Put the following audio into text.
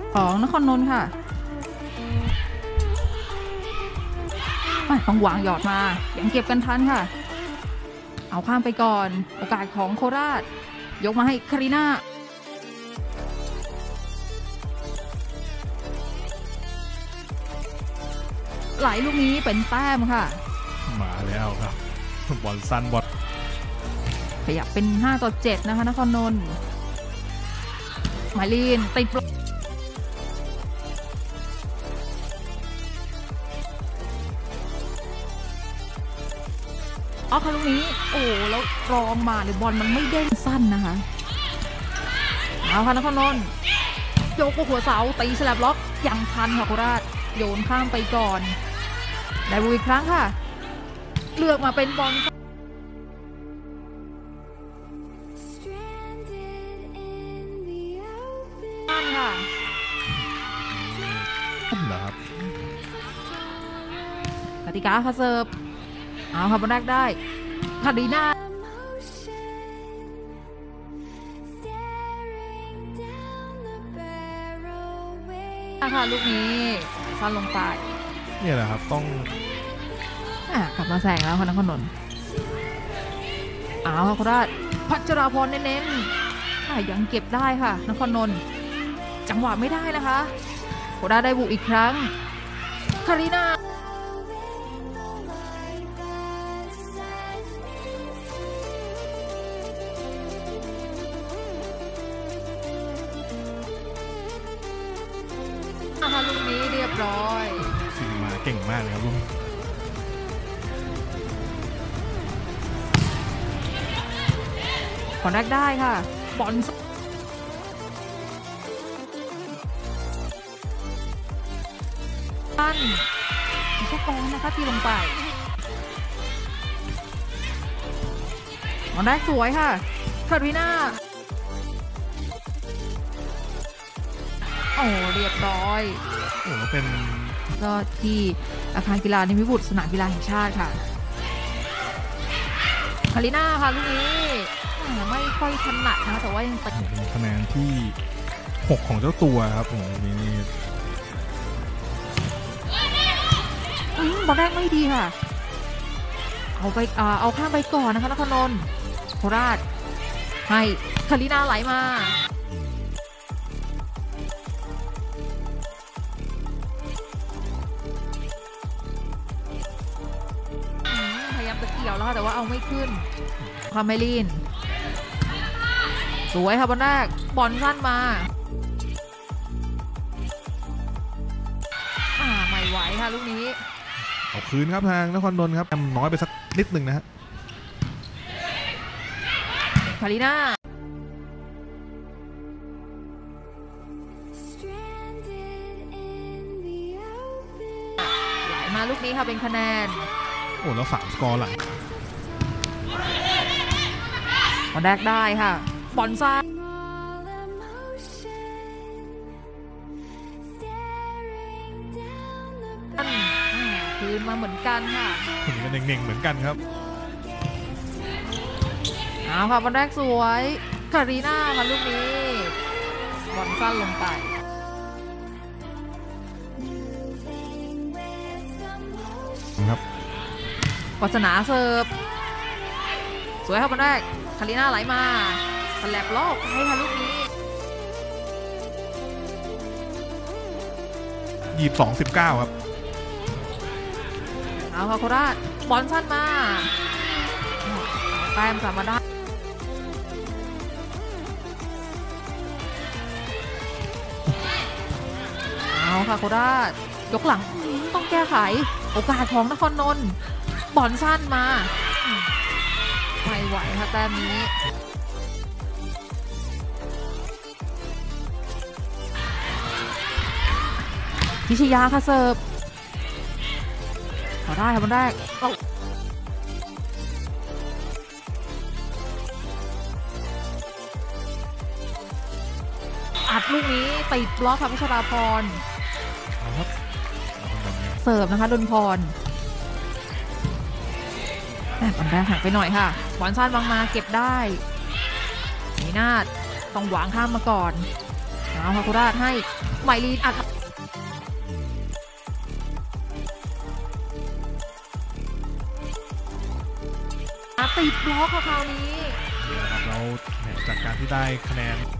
ของนครนนท์ค่ะต้องวางหยอดมายังเก็บกันทันค่ะเอาข้ามไปก่อนโอกาสของโคราชยกมาให้คาริน่าไหลลูกนี้เป็นแต้มค่ะมาแล้วครับบอลสั้นบอลขยับเป็น5-7นะคะนครนนท์หมายลีนติดเอาค่ะลูกนี้โอ้แล้วรองมาหรือบอลมันไม่เด้งสั้นนะคะเอาค่ะนครนนท์โยกหัวเสาตีสลับล็อกยังทันค่ะโคราชโยนข้ามไปก่อนได้บุอีกครั้งค่ะเลือกมาเป็นบอลสั้นค่ะเหรอครับกติกาค่ะเสิร์ฟเอาค่ะบอลแรกได้คาริน่าค่ะลูกนี้สั้นลงไปนี่แหละครับต้องกลับมาแซงแล้วค่ะนครนนท์เอาค่ะโคราชพัชราพรเน้นๆยังเก็บได้ค่ะนครนนท์จังหวะไม่ได้นะคะโคราชได้บุกอีกครั้งคาริน่าลูกนี้เรียบร้อยซิงมาเก่งมากเลยครับลุงบอลแรกได้ค่ะบอลสั้นมีแค่กองนะคะที่ลงไปบอลแรกสวยค่ะคาริน่าโอ้เรียบร้อยโอ้เป็นก็ที่อาคารกีฬานิมิตรบุตรสนามกีฬาแห่งชาติค่ะคาริน่าค่ะลูกนี้ไม่ค่อยถนัดนะแต่ว่ายังเป็นคะแนนที่6ของเจ้าตัวครับผมนี่บอลแรกไม่ดีค่ะเอาข้ามไปก่อนนะคะนครนนท์โคราชให้คาริน่าไหลมาเกี่ยวแล้วค่ะแต่ว่าเอาไม่ขึ้นคาเมลินสวยค่ะบอลแรกบอลสั้นมาไม่ไหวค่ะลูกนี้เอาคืนครับทางนครนนท์ครับน้อยไปสักนิดหนึ่งนะฮะคาริน่าไหลมาลูกนี้ค่ะเป็นคะแนนโอ้แล้ว3 สกอร์หลังบอลแรกได้ค่ะบอลซ้ายคืนมาเหมือนกันค่ะถึงกันเน่งๆเหมือนกันครับเอาค่ะบอลแรกสวยคาริน่าค่ะลูกนี้บอลสั้นลงไปครับวัฒนาเสิร์ฟสวยครับบอลแรกคาริน่าไหลมาสแลบลอกให้ค่ะลูกนี้ 22-19ครับเอาค่ะโคราชบอลสั้นมาแต้มกลับมาได้เอาค่ะโคราชยกหลังต้องแก้ไขโอกาสของนครนนท์บอลสั้นมาไม่ไหวค่ะแต้มนี้พิชยาค่ะเสิร์ฟขอได้ค่ะบอลแรกอัดลูกนี้ติดบล็อกค่ะพิชราพรเสิร์ฟนะคะดลพรบอลแรกหักไปหน่อยค่ะบอลสั้นวางมาเก็บได้มีนาฏต้องหวางข้ามมาก่อนเอาค่ะโคราชให้ไมลีนอัดติดบล็อกค่ะคราวนี้เราจากการที่ได้คะแนน